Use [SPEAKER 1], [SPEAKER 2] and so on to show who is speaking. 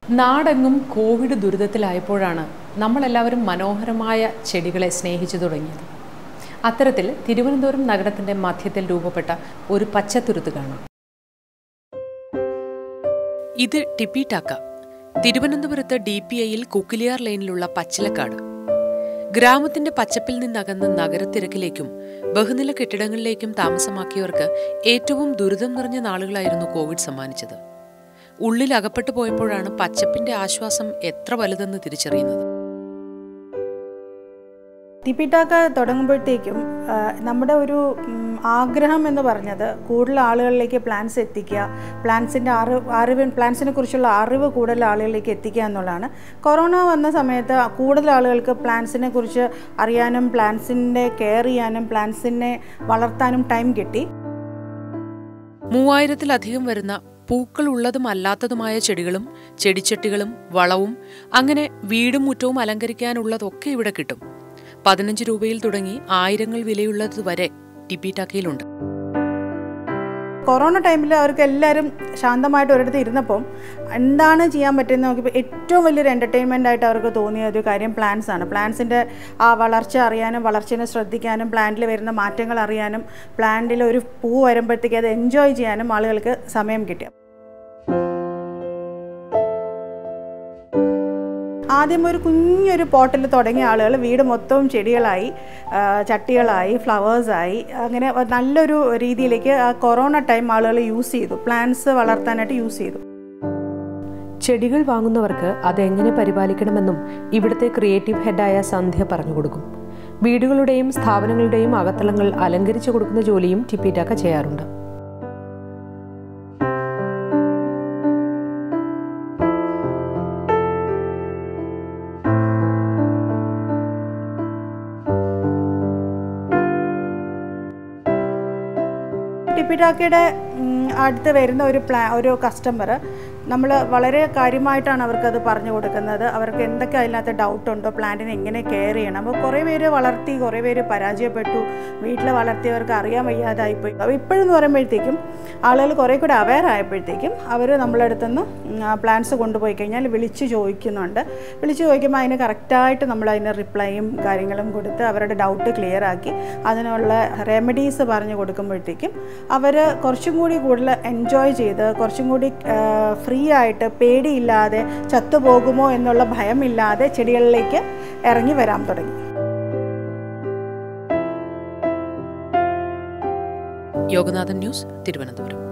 [SPEAKER 1] നാടെങ്ങും കോവിഡ് ദുരിതത്തിലായപ്പോഴാണ് നമ്മളെല്ലാവരും മനോഹരമായ ചെടികളെ സ്നേഹിച്ചു തുടങ്ങിയത്. അത്തരത്തിൽ തിരുവനന്തപുരം നഗരത്തിന്റെ മധ്യത്തിൽ രൂപപ്പെട്ട ഒരു പച്ചത്തുരുത്ത് കാണാം. ഇത് ടിപ്പിടാക്ക, തിരുവനന്തപുരത്ത് DPIയിൽ കുക്കിലിയാർ ലൈനിലുള്ള പച്ചിലക്കാട്. ഗ്രാമത്തിന്റെ പച്ചപ്പിൽ നിന്നകന്ന് നഗരത്തിരക്കിലേക്കും ബഹുനില കെട്ടിടങ്ങളിലേക്കും താമസമാക്കിയവർക്ക് ഏറ്റവും ദുരിതം നിറഞ്ഞ നാളുകളായിരുന്നു കോവിഡ് സമ്മാനിച്ചത്. ഉള്ളിൽ അകപ്പെട്ടു പോയപ്പോഴാണ് പച്ചപ്പിന്റെ ആശ്വാസം എത്ര വലുതെന്ന് തിരിച്ചറിയുന്നത്.
[SPEAKER 2] ടിപ്പിടാക്ക തുടങ്ങുമ്പോഴത്തേക്കും നമ്മുടെ ഒരു ആഗ്രഹം എന്ന് പറഞ്ഞത് കൂടുതൽ ആളുകളിലേക്ക് പ്ലാന്റ്സ് എത്തിക്കുക, പ്ലാന്റ്സിനെ കുറിച്ചുള്ള അറിവ് കൂടുതൽ ആളുകളിലേക്ക് എത്തിക്കുക എന്നുള്ളതാണ്. കൊറോണ വന്ന സമയത്ത് കൂടുതൽ ആളുകൾക്ക് പ്ലാന്റ്സിനെ കുറിച്ച് അറിയാനും പ്ലാന്റ്സിൻ്റെ കെയർ ചെയ്യാനും പ്ലാന്റ്സിനെ വളർത്താനും ടൈം കിട്ടി.
[SPEAKER 1] 3000-ലധികം വരുന്ന പൂക്കൾ ഉള്ളതും അല്ലാത്തതുമായ ചെടികളും ചെടിച്ചട്ടികളും വളവും അങ്ങനെ വീടും മുറ്റവും അലങ്കരിക്കാനുള്ളതൊക്കെ ഇവിടെ കിട്ടും. 15 രൂപയിൽ തുടങ്ങി 1000 വിലയുള്ളത് വരെ ടിപ്പിടാക്കയിലുണ്ട്.
[SPEAKER 2] കൊറോണ ടൈമിൽ അവർക്ക് എല്ലാവരും ശാന്തമായിട്ട് ഒരിടത്ത് ഇരുന്നപ്പം എന്താണ് ചെയ്യാൻ പറ്റുന്നത് നോക്കിയപ്പോൾ ഏറ്റവും വലിയൊരു എൻ്റർടൈൻമെൻ്റ് ആയിട്ട് അവർക്ക് തോന്നിയ ഒരു കാര്യം പ്ലാന്റ്സ് ആണ്. പ്ലാന്റ്സിൻ്റെ ആ വളർച്ച അറിയാനും വളർച്ചയെ ശ്രദ്ധിക്കാനും പ്ലാന്റിൽ വരുന്ന മാറ്റങ്ങൾ അറിയാനും പ്ലാന്റിൽ ഒരു പൂ വരുമ്പോഴത്തേക്ക് അത് എൻജോയ് ചെയ്യാനും ആളുകൾക്ക് സമയം കിട്ടി. ആദ്യം ഒരു കുഞ്ഞൊരു പോട്ടിൽ തുടങ്ങിയ ആളുകൾ വീട് മൊത്തവും ചെടികളായി, ചട്ടികളായി, ഫ്ലവേഴ്സായി, അങ്ങനെ നല്ലൊരു രീതിയിലേക്ക് ആ കൊറോണ ടൈം ആളുകൾ യൂസ് ചെയ്തു, പ്ലാന്റ്സ് വളർത്താനായിട്ട് യൂസ് ചെയ്തു.
[SPEAKER 1] ചെടികൾ വാങ്ങുന്നവർക്ക് അതെങ്ങനെ പരിപാലിക്കണമെന്നും ഇവിടുത്തെ ക്രിയേറ്റീവ് ഹെഡായ സന്ധ്യ പറഞ്ഞു കൊടുക്കും. വീടുകളുടെയും സ്ഥാപനങ്ങളുടെയും അകത്തളങ്ങൾ അലങ്കരിച്ചു കൊടുക്കുന്ന ജോലിയും ടിപ്പിടാക്ക ചെയ്യാറുണ്ട്.
[SPEAKER 2] ടിപ്പിടാക്കയുടെ അടുത്ത് വരുന്ന ഒരു കസ്റ്റമർ നമ്മൾ വളരെ കാര്യമായിട്ടാണ് അവർക്കത് പറഞ്ഞു കൊടുക്കുന്നത്. അവർക്ക് എന്തൊക്കെ അതിനകത്ത് ഡൗട്ടുണ്ടോ, പ്ലാന്റിനെ എങ്ങനെ കെയർ ചെയ്യണം. അപ്പോൾ കുറേ പേര് വളർത്തി, കുറേ പേര് പരാജയപ്പെട്ടു, വീട്ടിൽ വളർത്തിയവർക്ക് അറിയാൻ വയ്യാതായിപ്പോയി. അപ്പോൾ ഇപ്പോഴെന്ന് പറയുമ്പോഴത്തേക്കും ആളുകൾ കുറേ കൂടെ അവെയർ ആയപ്പോഴത്തേക്കും അവർ നമ്മളടുത്തുനിന്ന് പ്ലാന്റ്സ് കൊണ്ടുപോയി കഴിഞ്ഞാൽ വിളിച്ച് ചോദിക്കുന്നുണ്ട്. വിളിച്ച് ചോദിക്കുമ്പോൾ അതിന് കറക്റ്റായിട്ട് നമ്മൾ അതിന് റിപ്ലൈയും കാര്യങ്ങളും കൊടുത്ത് അവരുടെ ഡൗട്ട് ക്ലിയർ ആക്കി അതിനുള്ള റെമഡീസ് പറഞ്ഞു കൊടുക്കുമ്പോഴത്തേക്കും അവർ കുറച്ചും കൂടി കൂടുതൽ എൻജോയ് ചെയ്ത് കുറച്ചും കൂടി ഫ്രീ ആയിട്ട് പേടിയില്ലാതെ ചത്തുപോകുമോ എന്നുള്ള ഭയമില്ലാതെ ചെടികളിലേക്ക് ഇറങ്ങി വരാൻ തുടങ്ങി.
[SPEAKER 1] യോഗനാഥൻ ന്യൂസ്, തിരുവനന്തപുരം.